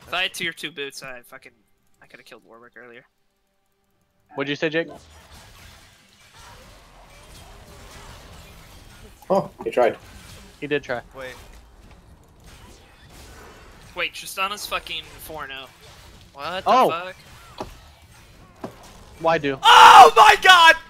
If I had tier 2 boots, I could have killed Warwick earlier. What'd you say, Jake? Oh, he tried. He did try. Wait, Tristana's fucking 4-0. What the Oh. fuck? Why do? Oh my god!